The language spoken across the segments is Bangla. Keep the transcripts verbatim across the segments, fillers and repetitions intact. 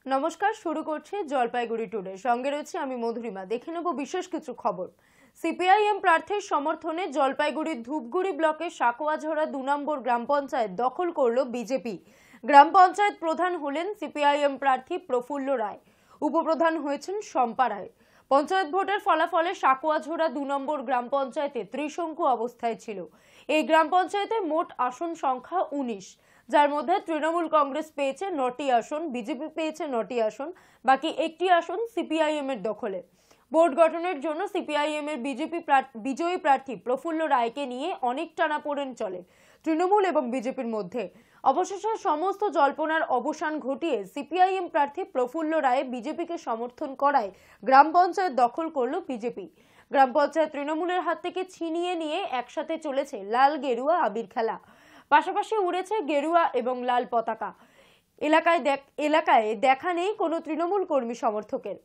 নমস্কার, শুরু করছি জলপাইগুড়ি টুডে। সঙ্গে রয়েছে আমি মধুরিমা। দেখে নেব বিশেষ কিছু খবর। সিপিআইএম প্রার্থীর সমর্থনে জলপাইগুড়ির ধূপগুড়ি ব্লকের সাকোয়াঝরা দু নম্বর গ্রাম পঞ্চায়েত দখল করল বিজেপি। গ্রাম পঞ্চায়েত প্রধান হলেন সিপিআইএম প্রার্থী প্রফুল্ল রায়, উপপ্রধান হয়েছেন শম্পা রায়। পঞ্চায়েত ভোটের ফলাফলে সাকোয়াঝরা দু নম্বর গ্রাম পঞ্চায়েতে ত্রিশঙ্কু অবস্থায় ছিল। এই গ্রাম পঞ্চায়েতে মোট আসন সংখ্যা উনিশ, যার মধ্যে তৃণমূল কংগ্রেস পেয়েছে নটি আসন, বিজেপি পেয়েছে নটি আসন, বাকি একটি আসন সিপিআইএম এর দখলে। বোর্ড গঠনের জন্য সিপিআইএম এর বিজেপি বিজয়ী প্রার্থী প্রফুল্ল রায়কে নিয়ে অনেক টানাপোড়েন চলে তৃণমূল এবং বিজেপির মধ্যে। অবশেষে সমস্ত জল্পনার অবসান ঘটিয়ে সিপিআইএম প্রার্থী প্রফুল্ল রায় বিজেপিকে সমর্থন করায় গ্রাম পঞ্চায়েত দখল করল বিজেপি। গ্রাম পঞ্চায়েত তৃণমূলের হাত থেকে ছিনিয়ে নিয়ে একসাথে চলেছে লাল গেরুয়া আবির খেলা, পাশাপাশি উড়েছে গেরুয়া এবং লাল পতাকা। এলাকায় এলাকায় দেখা নেই কোনো তৃণমূল কর্মী সমর্থকের।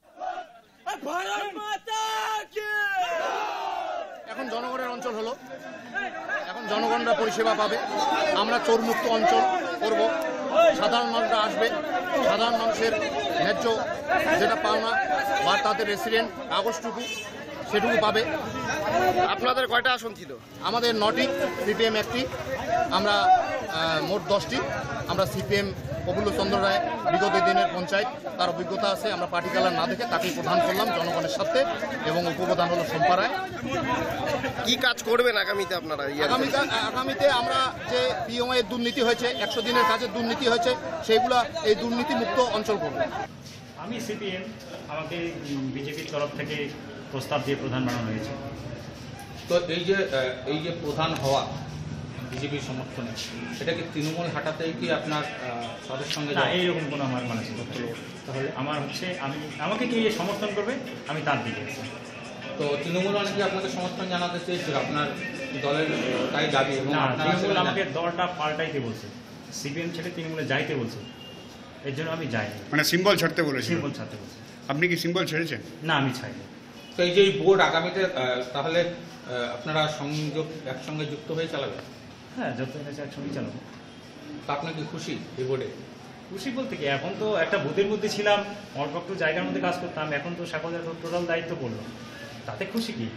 এখন জনগণের অঞ্চল হলো, এখন জনগণরা পরিষেবা পাবে। আমরা চোরমুক্ত অঞ্চল করব, সাধারণ মানুষরা আসবে, সাধারণ মানুষের ন্যায্য যেটা পাওনা বা তাদের রেসিডেন্ট কাগজটুকু সেটুকু পাবে। আপনাদের কয়টা আসন ছিল? আমাদের নটি, সিপিএম একটি, আমরা মোট দশটি। আমরা সিপিএম প্রফুল্ল চন্দ্র রায় বিগত দিনের পঞ্চায়েত, তার অভিজ্ঞতা আছে, আমরা পার্টি কালার না দেখে তাকেই প্রধান করলাম জনগণের সাথে, এবং উপপ্রধান হলো শম্পা রায়। কি কাজ করবেন আগামীতে আপনারা? আগামীতে আগামীতে আমরা যে পিএমআই এর দুর্নীতি হয়েছে, একশো দিনের কাজের দুর্নীতি হয়েছে, সেইগুলা এই দুর্নীতি মুক্ত অঞ্চল করব। আমি সিপিএম, আমাকে বিজেপির তরফ থেকে প্রস্তাব দিয়ে প্রধান বানানো হয়েছে। তো এই যে এই যে প্রধান হওয়া বিজেপির সমর্থনে, সেটা কি তৃণমূল হাঁটাতে কি আপনার তাদের সঙ্গে? না, এইরকম কোনো আমার মানে তাহলে আমার হচ্ছে আমি আমাকে কি সমর্থন করবে আমি তার দিকে। তো তৃণমূল অনেকে আপনাকে সমর্থন জানাতে চেয়েছিল, আপনার দলের তাই দাবি, এবং তৃণমূল আমাকে দলটা পাল্টাইতে বলছে, সিপিএম ছেড়ে তৃণমূলে যাইতে বলছে, এর জন্য আমি যাই। মানে সিম্বল ছাড়তে বলেছে? সিম্বল ছাড়তে বলছে। আপনি কি সিম্বল ছেড়েছেন? না, আমি ছাড়িনি। তো এই যে এই বোর্ড আগামীতে তাহলে আপনারা সংযোগ একসঙ্গে যুক্ত হয়ে চালাবেন? হ্যাঁ, যত এনেছে একসঙ্গে চালাবো। তো আপনার কি খুশি এই বোর্ডে? খুশি বলতে কি, এখন তো একটা বুথের মধ্যে ছিলাম, অল্প একটু জায়গার মধ্যে কাজ করতাম, এখন তো সাকোয়াঝরা টোটাল দায়িত্ব করলো, তাতে খুশি কি।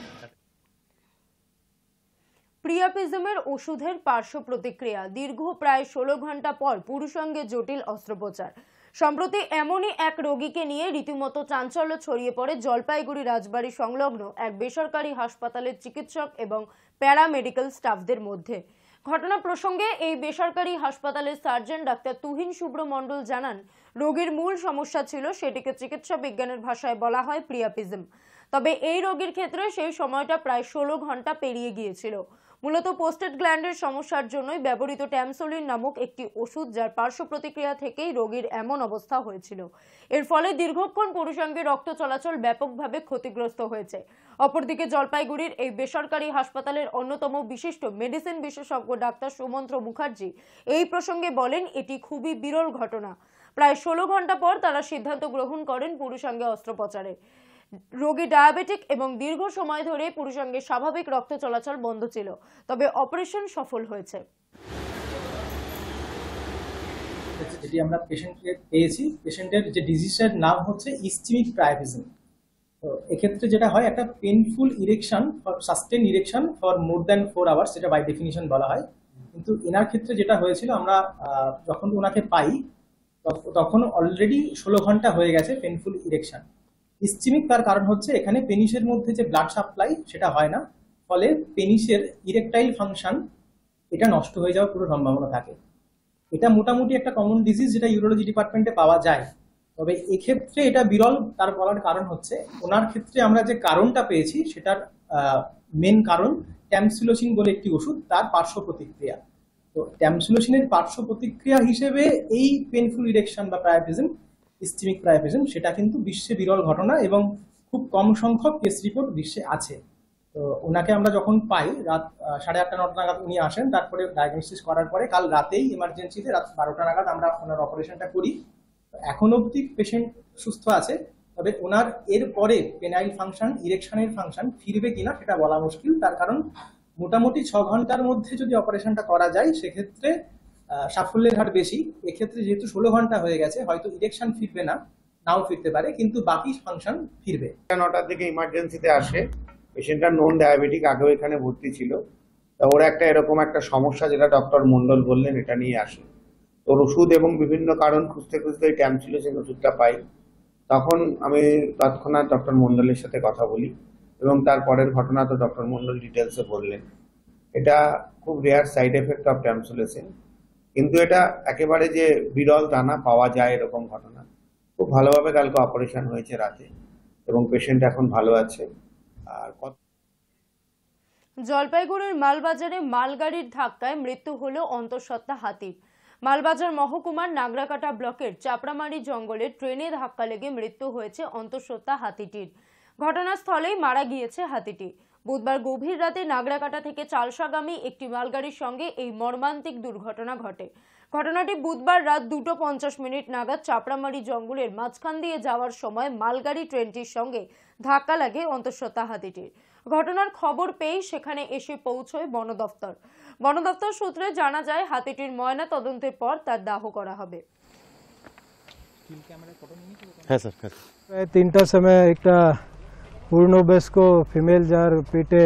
প্রিয়াপিজমের ওষুধের পার্শ্ব প্রতিক্রিয়া, দীর্ঘ প্রায় ষোলো ঘন্টা পর পুরুষাঙ্গে জটিল অস্ত্রোপচার। সম্প্রতি এমনই এক রোগীকে নিয়ে রীতিমতো চাঞ্চল্য ছড়িয়ে পড়ে জলপাইগুড়ি রাজবাড়ি সংলগ্ন এক বেসরকারি হাসপাতালের চিকিৎসক এবং প্যারামেডিক্যাল স্টাফদের মধ্যে। ঘটনা প্রসঙ্গে এই বেসরকারি হাসপাতালের সার্জন ডাক্তার তুহিন শুভ্র মণ্ডল জানান, রোগীর মূল সমস্যা ছিল সেটিকে চিকিৎসা বিজ্ঞানের ভাষায় বলা হয় প্রিয়াপিজম। তবে এই রোগীর ক্ষেত্রে সেই সময়টা প্রায় ষোলো ঘন্টা পেরিয়ে গিয়েছিল। মূলত পোস্টেড গ্ল্যান্ডের সমস্যার জন্যই ব্যবহৃত ট্যামসোলিন নামক একটি ওষুধ, যার পার্শ্ব প্রতিক্রিয়া থেকেই রোগীর এমন অবস্থা হয়েছিল। এর ফলে দীর্ঘক্ষণ পুরুষাঙ্গে রক্ত চলাচল ব্যাপকভাবে ক্ষতিগ্রস্ত হয়েছে। অপরদিকে জলপাইগুড়ির এই বেসরকারি হাসপাতালের অন্যতম বিশিষ্ট মেডিসিন বিশেষজ্ঞ ডাক্তার সুমন্ত্র মুখার্জি এই প্রসঙ্গে বলেন, এটি খুবই বিরল ঘটনা। প্রায় ষোলো ঘন্টা পর তারা সিদ্ধান্ত গ্রহণ করেন পুরুষাঙ্গে অস্ত্রোপচারে। রোগী ডায়াবেটিক এবং দীর্ঘ সময় ধরে পুরুষাঙ্গে স্বাভাবিক রক্ত চলাচল বন্ধ ছিল, তবে অপারেশন সফল হয়েছে। যেটি আমরা পেশেন্টকে পেয়েছি, পেশেন্টের যে ডিজিজের নাম হচ্ছে ইসচেমিক প্রাইভিজম। তো এক্ষেত্রে যেটা হয়, একটা painful erection for sustain erection for more than four hours, যেটা বাই ডেফিনিশন বলা হয়। কিন্তু এনার ক্ষেত্রে যেটা হয়েছিল, আমরা যখন ওনাকে পাই তখন অলরেডি ষোলো ঘন্টা হয়ে গেছে পেনফুল ইরেকশন। ইসচেমিক তার কারণ হচ্ছে এখানে পেনিসের মধ্যে যে ব্লাড সাপ্লাই সেটা হয় না, ফলে পেনিসের ইরেকটাইল ফাংশন এটা নষ্ট হয়ে যাওয়ার পুরো সম্ভাবনা থাকে। এটা মোটামুটি একটা কমন ডিজিজ যেটা ইউরোলজি ডিপার্টমেন্টে পাওয়া যায়। তবে এক্ষেত্রে এটা বিরল, তার বলার কারণ হচ্ছে ওনার ক্ষেত্রে আমরা যে কারণটা পেয়েছি সেটার মেন কারণ ট্যামসিলোসিন বলে একটি ওষুধ, তার পার্শ্ব প্রতিক্রিয়া। তো ট্যামসিলোসিনের পার্শ্ব প্রতিক্রিয়া হিসেবে এই পেনফুল ইরেকশন বা প্রায়োপিজম, ইসচেমিক প্রায়োপিজম, সেটা কিন্তু বিশ্বে বিরল ঘটনা এবং খুব কম সংখ্যক কেস রিপোর্ট বিশ্বে আছে। তো ওনাকে আমরা যখন পাই রাত সাড়ে আটটা নটা নাগাদ উনি আসেন, তারপরে ডায়াগনোসিস করার পরে কাল রাতেই এমার্জেন্সিতে রাত বারোটা নাগাদ আমরা ওনার অপারেশনটা করি। এখন অবধি পেশেন্ট সুস্থ আছে, তবে ওনার এর পরে পেনাইল ফাংশন, ইরেকশনের ফাংশন ফিরবে কিনা সেটা বলা মুশকিল। তার কারণ মোটামুটি ছ ঘন্টার মধ্যে যদি অপারেশনটা করা যায়, সেক্ষেত্রে আহ, সাফল্যের হার বেশি। এক্ষেত্রে যেহেতু ষোলো ঘন্টা হয়ে গেছে, হয়তো ইরেকশন ফিরবে না, নাও ফিরতে পারে, কিন্তু বাকি ফাংশন ফিরবে। নটার দিকে ইমার্জেন্সিতে আসে, পেশেন্টটা নন ডায়াবেটিক, আগেও এখানে ভর্তি ছিল। তা ওর একটা এরকম একটা সমস্যা যেটা ডক্টর মন্ডল বললেন, এটা নিয়ে আসে। ওর ওষুধ এবং বিভিন্ন কারণ খুঁজতে খুঁজতে ওই ট্যামসিলোসিন ওষুধটা পাই। তখন আমি তৎক্ষণাৎ ডক্টর মন্ডলের সাথে কথা বলি এবং তারপরের ঘটনা তো ডক্টর মন্ডল ডিটেলসে বললেন। এটা খুব rare side effect of tamsulosin, কিন্তু এটা একেবারে যে বিরল তা না, পাওয়া যায় এরকম ঘটনা। খুব ভালোভাবে কালকে অপারেশন হয়েছে রাতে এবং পেশেন্ট এখন ভালো আছে। আর জলপাইগুড়ির মালবাজারে মালগাড়ির ধাক্কায় মৃত্যু হলো অন্তঃসত্ত্বা হাতির। মালবাজার মহকুমার নাগরাকাটা ব্লকের চাপড়ামারি জঙ্গলে ট্রেনে ধাক্কা লেগে মৃত্যু হয়েছে অন্তঃসত্ত্বা হাতিটির। ঘটনাস্থলেই মারা গিয়েছে হাতিটি। বুধবার গভীর রাতে নাগরাকাটা থেকে চালসাগামী একটি মালগাড়ির সঙ্গে এই মর্মান্তিক দুর্ঘটনা ঘটে। ঘটনাটি বুধবার রাত দুটো পঞ্চাশ মিনিট নাগাদ চাপড়ামারি জঙ্গলের মাঝখান দিয়ে যাওয়ার সময় মালগাড়ি ট্রেনটির সঙ্গে ধাক্কা লাগে অন্তঃসত্ত্বা হাতিটির। ঘটনার খবর পেয়ে সেখানে এসে পৌঁছয় বন দফতর। বন দফতর সূত্রে জানা যায় হাতিটির ময়না তদন্তের পর তার দাহ করা হবে। হ্যাঁ স্যার, হ্যাঁ। প্রায় তিনটার সময় একটা পূর্ণবয়স্ক ফিমেল যার পেটে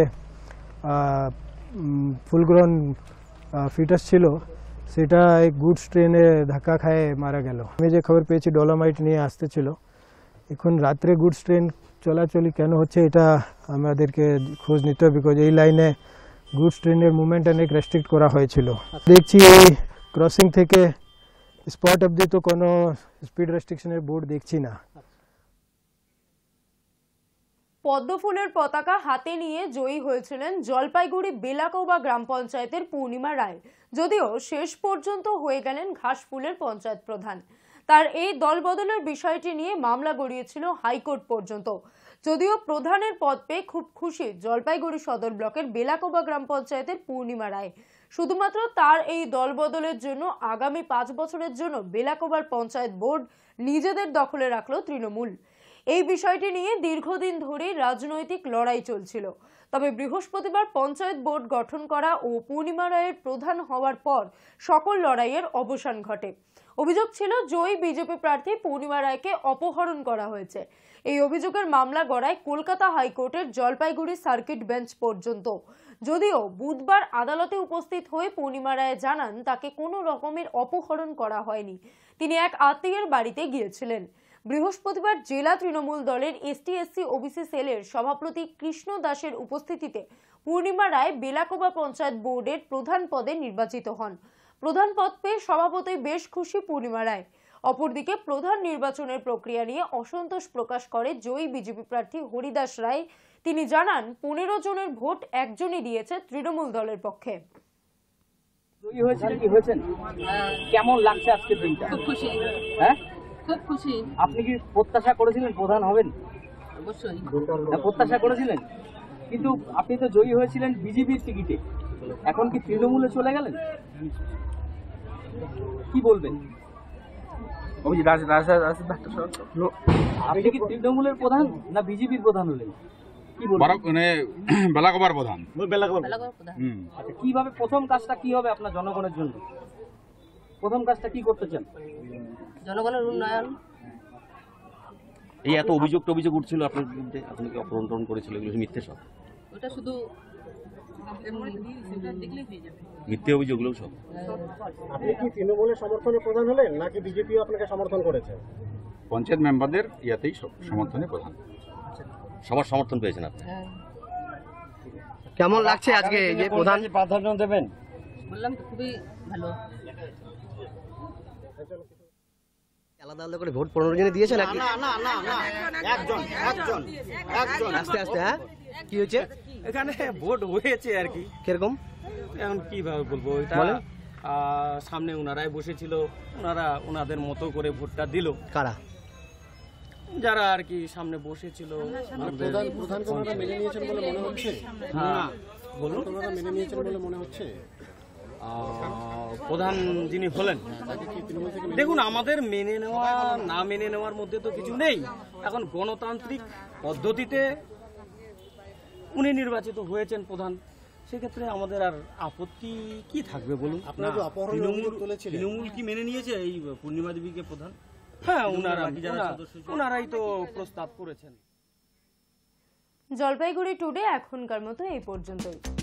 ফুলগ্রন ফিটাস ছিল, সেটা এক গুডস ট্রেনে ধাক্কা খায় মারা গেল। আমি যে খবর পেয়েছি ডলোমাইট নিয়ে আসতেছিল। এখন রাত্রে গুডস ট্রেন চলাচলি কেন হচ্ছে এটা আমাদেরকে খোঁজ নিতে হবে, বিকজ এই লাইনে গুডস ট্রেনের মুভমেন্ট অনেক রেস্ট্রিক্ট করা হয়েছিল। দেখছি এই ক্রসিং থেকে স্পট অবধি তো কোনো স্পিড রেস্ট্রিকশনের বোর্ড দেখছি না। পদ্মফুলের পতাকা হাতে নিয়ে জয়ী হয়েছিলেন জলপাইগুড়ি বেলাকোবা গ্রাম পঞ্চায়েতের পূর্ণিমা রায়, যদিও শেষ পর্যন্ত হয়ে গেলেন ঘাসফুলের পঞ্চায়েত প্রধান। তার এই দলবদলের বিষয়টি নিয়ে মামলা গড়িয়েছিল হাইকোর্ট পর্যন্ত। যদিও প্রধানের পদ পেয়ে খুব খুশি জলপাইগুড়ি সদর ব্লকের বেলাকোবা গ্রাম পঞ্চায়েতের পূর্ণিমা রায়। শুধুমাত্র তার এই দলবদলের জন্য আগামী পাঁচ বছরের জন্য বেলাকোবার পঞ্চায়েত বোর্ড নিজেদের দখলে রাখল তৃণমূল। এই বিষয়টি নিয়ে দীর্ঘদিন ধরেই রাজনৈতিক লড়াই চলছিল। তবে বৃহস্পতিবার পঞ্চায়েত বোর্ড গঠন করা ও পূর্ণিমা রায়ের প্রধান হওয়ার পর সকল লড়াইয়ের অবসান ঘটে। অভিযোগ ছিল জয়ী বিজেপি প্রার্থী পূর্ণিমা রায়কে অপহরণ করা হয়েছে। এই অভিযোগের মামলা গড়ায় কলকাতা হাইকোর্টের জলপাইগুড়ি সার্কিট বেঞ্চ পর্যন্ত। যদিও বুধবার আদালতে উপস্থিত হয়ে পূর্ণিমা রায় জানান তাকে কোনো রকমের অপহরণ করা হয়নি, তিনি এক আত্মীয়ের বাড়িতে গিয়েছিলেন। বৃহস্পতিবার জেলা তৃণমূল দলের এসটি এসসি ওবিসি সেলের সভাপতি কৃষ্ণ দাসের উপস্থিতিতে পূর্ণিমা রায় বেলাকোবা পঞ্চায়েত বোর্ডের প্রধান পদে নির্বাচিত হন। প্রধান পদ পেয়ে স্বভাবতই বেশ খুশি পূর্ণিমা রায়। অপরদিকে প্রধান নির্বাচনের প্রক্রিয়া নিয়ে অসন্তোষ প্রকাশ করে জয়ী বিজেপি প্রার্থী হরিদাস রায়। তিনি জানান পনেরো জনের ভোট একজনই দিয়েছে তৃণমূল দলের পক্ষে। জয়ী হয়েছিলেন কি হয়েছেন? কেমন লাগছে আজকের দিনটা? খুব খুশি। হ্যাঁ, খুব খুশি। আপনি কি প্রত্যাশা করেছিলেন প্রধান হবেন? অবশ্যই প্রত্যাশা করেছিলেন, কিন্তু আপনি তো জয়ী হয়েছিলেন বিজেপির টিকিটে, এখন কি তৃণমূলে চলে গেলেন, কি বলবেন? আপনি কি তৃণমূলের প্রধান না বিজেপির প্রধান হলেন, কি বলবেন? বেলাকোবার প্রধান। আচ্ছা, কিভাবে প্রথম কাজটা কি হবে আপনার জনগণের জন্য? প্রথম কাজটা কি করতে চান? জনগণের উন্নয়ন। এই এত অভিযোগ অভিযোগ উঠছিল আপনার বিরুদ্ধে, আপনাকে অপহরণ টরণ করেছিল, এগুলো মিথ্যে সব? ওটা শুধু দেখলেই হয়ে যাবে, মিথ্যে অভিযোগগুলো সব। আপনি কি তৃণমূলের সমর্থনে প্রধান হলেন নাকি বিজেপিও আপনাকে সমর্থন করেছে? পঞ্চায়েত মেম্বারদের ইয়াতেই সমর্থনে প্রধান। সবার সমর্থন পেয়েছেন আপনি। কেমন লাগছে আজকে যে প্রধান প্রাধান্য দেবেন? বললাম তো খুবই ভালো। আলাদা আলাদা করে ভোট পনেরো জনে দিয়েছেন নাকি? না না না না, একজন একজন একজন। আস্তে আস্তে। হ্যাঁ, কি হয়েছে এখানে? ভোট হয়েছে আর কি। কিরকম? এখন কিভাবে বলবো, এটা সামনে ওনারাই বসেছিল, ওনারা ওনাদের মতো করে ভোটটা দিল। কারা? যারা আর কি সামনে বসেছিল। প্রধান প্রধান ওনারা মেনে নিয়েছেন বলে মনে হচ্ছে? হ্যাঁ বলুন। ওনারা মেনে নিয়েছেন বলে মনে হচ্ছে? প্রধান যিনি হলেন, দেখুন আমাদের মেনে নেওয়া না মেনে নেওয়ার মধ্যে তো কিছু নেই। এখন গণতান্ত্রিক পদ্ধতিতে উনি নির্বাচিত হয়েছেন প্রধান, সেক্ষেত্রে আমাদের আর আপত্তি কি থাকবে বলুন? আপনারা তো অপহরণের তৃণমূল অভিযোগ তুলেছিলেন। তৃণমূল কি মেনে নিয়েছে এই পূর্ণিমা দেবীকে প্রধান? হ্যাঁ, ওনারা ওনারা- ওনারাই তো প্রস্তাব করেছেন। জলপাইগুড়ি টুডে এখনকার মতো এই পর্যন্তই।